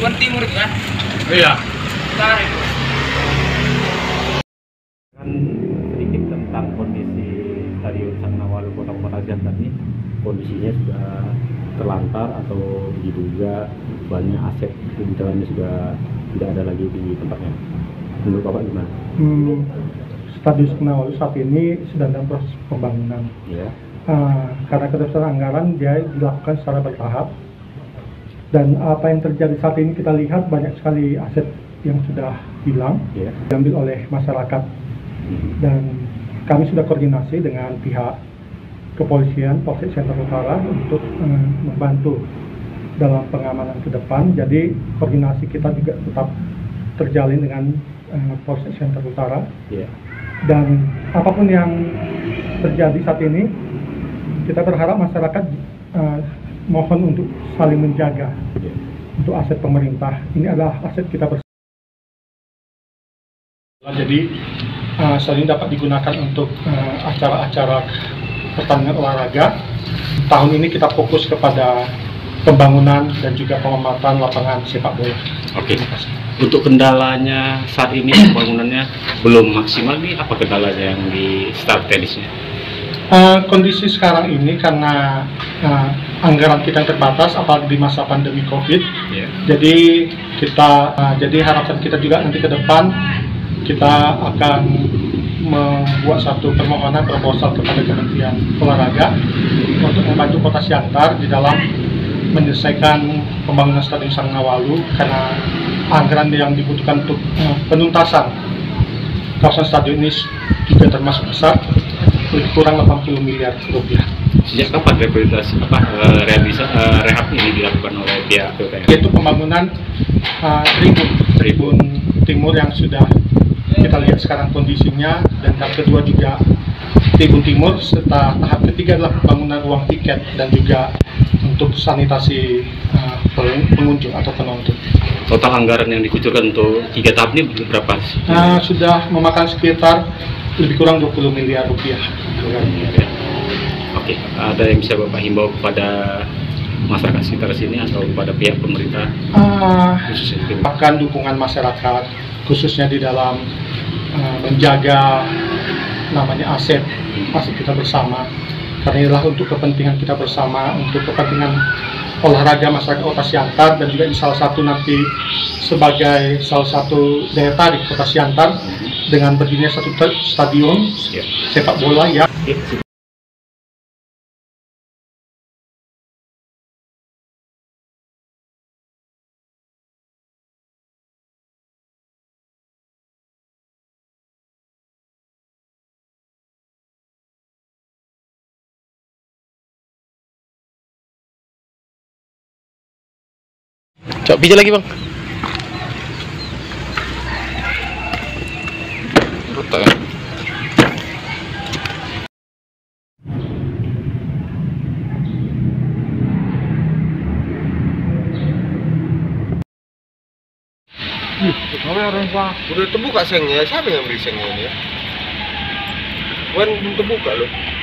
Tribun Timur itu kan? Iya. Bentar itu. Kan sedikit tentang kondisi Stadion Sangnawalu Kota Pematang tadi, kondisinya sudah terlantar atau diduga banyak aset di dalamnya sudah tidak ada lagi di tempatnya. Menurut Bapak gimana? Stadion Sangnawalu saat ini sedang dalam proses pembangunan. Ya. Karena ketersediaan anggaran dia dilakukan secara bertahap. Dan apa yang terjadi saat ini kita lihat banyak sekali aset yang sudah hilang, diambil oleh masyarakat. Dan kami sudah koordinasi dengan pihak kepolisian Polsek Center Utara untuk membantu dalam pengamanan ke depan. Jadi koordinasi kita juga tetap terjalin dengan Polsek Center Utara. Dan apapun yang terjadi saat ini, kita berharap masyarakat mohon untuk saling menjaga untuk aset pemerintah. Ini adalah aset kita bersama. Jadi saat ini dapat digunakan untuk acara-acara pertandingan olahraga. Tahun ini kita fokus kepada pembangunan dan juga pengembangan lapangan sepak bola. Oke. Untuk kendalanya saat ini pembangunannya belum maksimal nih, apa kendalanya yang di start tenisnya? Kondisi sekarang ini karena anggaran kita yang terbatas, apalagi di masa pandemi COVID. Jadi jadi harapan kita juga nanti ke depan kita akan membuat satu permohonan proposal kepada Kementerian Olahraga untuk membantu Kota Siantar di dalam menyelesaikan pembangunan Stadion Sangnawalu, karena anggaran yang dibutuhkan untuk penuntasan kawasan stadion ini juga termasuk besar, lebih kurang 80 miliar rupiah. Sejak kapan rehab ini dilakukan oleh pihak PUPR? Yaitu pembangunan Tribun Timur yang sudah kita lihat sekarang kondisinya, dan tahap kedua juga Tribun Timur, serta tahap ketiga adalah pembangunan ruang tiket dan juga untuk sanitasi pengunjung atau penonton. Total anggaran yang dikucurkan untuk 3 tahap ini berapa? Sudah memakan sekitar lebih kurang 20 miliar rupiah. Oke, ada yang bisa Bapak himbau kepada masyarakat sekitar sini atau kepada pihak pemerintah? Bahkan dukungan masyarakat, khususnya di dalam menjaga namanya aset kita bersama. Karena inilah untuk kepentingan kita bersama, untuk kepentingan olahraga masyarakat Kota Siantar, dan juga ini salah satu nanti sebagai salah satu daya tarik Kota Siantar dengan berdirinya satu stadion sepak bola ya. Coba biji lagi bang. Rutak ya. Udah terbuka sengnya, siapa yang beri sengnya ini ya? Wan belum terbuka loh.